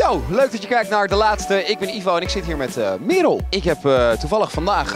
Yo, leuk dat je kijkt naar De Laatste. Ik ben Ivo en ik zit hier met Merel. Ik heb toevallig vandaag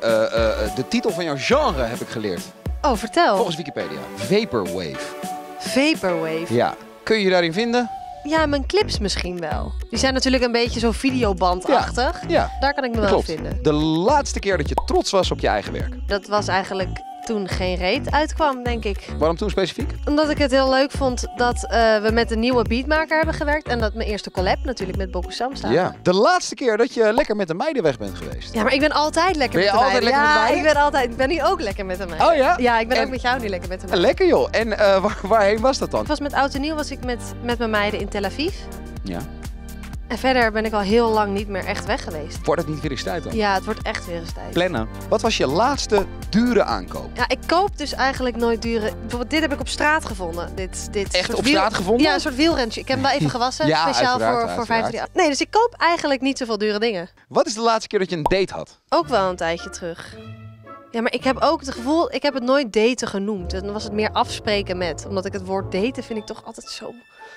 de titel van jouw genre heb ik geleerd. Oh, vertel. Volgens Wikipedia. Vaporwave. Vaporwave. Ja. Kun je je daarin vinden? Ja, mijn clips misschien wel. Die zijn natuurlijk een beetje zo videobandachtig. Ja. Daar kan ik me wel Klopt. vinden. De laatste keer dat je trots was op je eigen werk. Dat was eigenlijk toen geen reet uitkwam, denk ik. Waarom toen specifiek? Omdat ik het heel leuk vond dat we met een nieuwe beatmaker hebben gewerkt. En dat mijn eerste collab natuurlijk met Boku Samsa. Ja. De laatste keer dat je lekker met de meiden weg bent geweest. Ja, maar ik ben altijd lekker Ben je met de altijd meiden. lekker met de meiden? Ik ben nu ook lekker met de meiden. Oh ja? Ja, ik ben En- ook met jou nu lekker met de meiden. Lekker joh. En waarheen was dat dan? Ik was met Oud en Nieuw was ik met mijn meiden in Tel Aviv. Ja. En verder ben ik al heel lang niet meer echt weg geweest. Wordt het niet weer eens tijd dan? Ja, het wordt echt weer eens tijd. Plannen. Wat was je laatste dure aankoop? Ja, ik koop dus eigenlijk nooit dure... Bijvoorbeeld dit heb ik op straat gevonden. Dit Echt soort op straat gevonden? Ja, een soort wielrentje. Ik heb hem wel even gewassen, Ja, speciaal uiteraard, voor 538. Nee, dus ik koop eigenlijk niet zoveel dure dingen. Wat is de laatste keer dat je een date had? Ook wel een tijdje terug. Ja, maar ik heb ook het gevoel... Ik heb het nooit daten genoemd. Dan was het meer afspreken met. Omdat ik het woord daten vind ik toch altijd zo...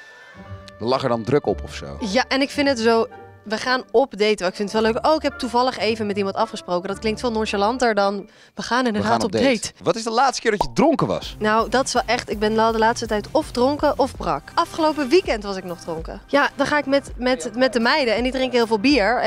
Lag er dan druk op of zo? Ja, en ik vind het zo... We gaan op daten. Ik vind het wel leuk. Oh, ik heb toevallig even met iemand afgesproken. Dat klinkt veel nonchalanter dan... We gaan inderdaad op date. Wat is de laatste keer dat je dronken was? Nou, dat is wel echt... Ik ben de laatste tijd of dronken of brak. Afgelopen weekend was ik nog dronken. Ja, dan ga ik met de meiden en die drinken heel veel bier.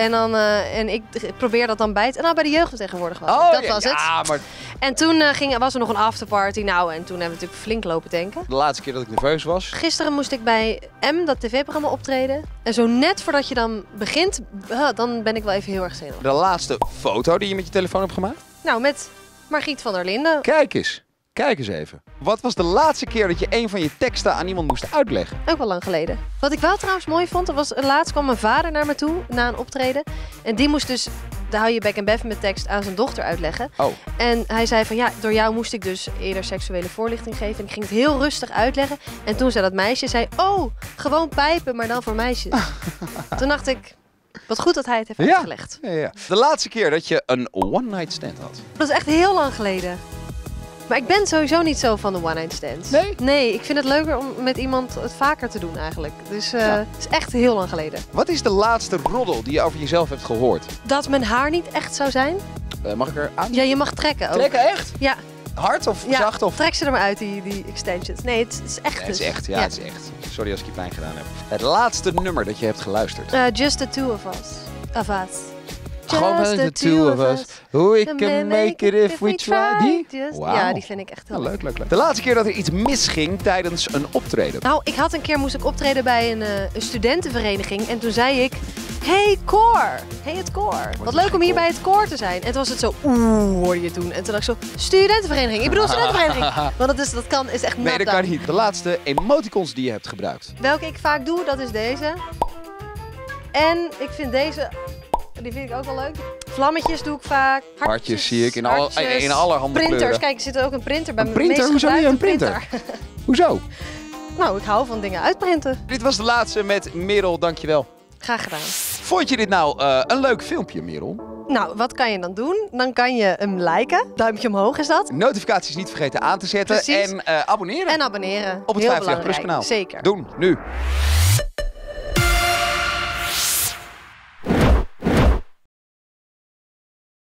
En ik probeer dat dan bij te... Nou, bij de jeugd tegenwoordig was het. Dat was het. Ja, maar En toen was er nog een afterparty. Nou, en toen hebben we natuurlijk flink lopen tanken. de laatste keer dat ik nerveus was. Gisteren moest ik bij M, dat tv-programma, optreden. En zo net voordat je dan begint, dan ben ik wel even heel erg zenuwachtig. De laatste foto die je met je telefoon hebt gemaakt? Nou, met Margriet van der Linden. Kijk eens. Kijk eens even. Wat was de laatste keer dat je een van je teksten aan iemand moest uitleggen? Ook wel lang geleden. Wat ik wel trouwens mooi vond, laatst kwam mijn vader naar me toe na een optreden. En die moest dus, daar hou je bek en bef met tekst, aan zijn dochter uitleggen. Oh. En hij zei van ja, door jou moest ik dus eerder seksuele voorlichting geven. En ik ging het heel rustig uitleggen. En toen zei dat meisje, oh, gewoon pijpen, maar dan voor meisjes. Toen dacht ik, wat goed dat hij het heeft uitgelegd. Ja. De laatste keer dat je een one-night stand had. Dat is echt heel lang geleden. Maar ik ben sowieso niet zo van de one-night stands. Nee? Nee, ik vind het leuker om met iemand het vaker te doen eigenlijk. Dus het is echt heel lang geleden. Wat is de laatste roddel die je over jezelf hebt gehoord? Dat mijn haar niet echt zou zijn? Mag ik er aan? Ja, je mag trekken ook. Trekken echt? Ja. Hard of Ja, zacht? Of... trek ze er maar uit, die extensions. Nee, het is echt. Nee, het is dus. echt. Ja, het is echt. Sorry als ik je pijn gedaan heb. Het laatste nummer dat je hebt geluisterd. Just the two of us. Of us. Gewoon Just the two of us. Who we can make it if we try. Die? Wauw. Ja, die vind ik echt heel Ja, leuk. leuk. De laatste keer dat er iets misging tijdens een optreden. Nou, moest ik optreden bij een studentenvereniging. En toen zei ik, hey koor, hey het koor. Wat leuk om hier bij het koor te zijn. En toen was het zo, hoorde je toen. En toen dacht ik zo, studentenvereniging. Ik bedoel studentenvereniging. Want dat is echt Nee, dat kan niet. De laatste emoticons die je hebt gebruikt. Welke ik vaak doe, dat is deze. En ik vind deze, die vind ik ook wel leuk. Vlammetjes doe ik vaak. Hartjes zie ik in hartjes. allerhande Printers, kleuren. kijk, er zit ook een printer bij Een me. printer? Meest Hoezo heb je een gebruikte printer? Hoezo? Nou, ik hou van dingen uitprinten. Dit was de laatste met Merel, dankjewel. Graag gedaan. Vond je dit nou een leuk filmpje, Merel? Nou, wat kan je dan doen? Dan kan je hem liken. Duimpje omhoog is dat. Notificaties niet vergeten aan te zetten. Precies. En abonneren En abonneren. op het Heel 50 Plus belangrijk. kanaal. Zeker. Doen, nu.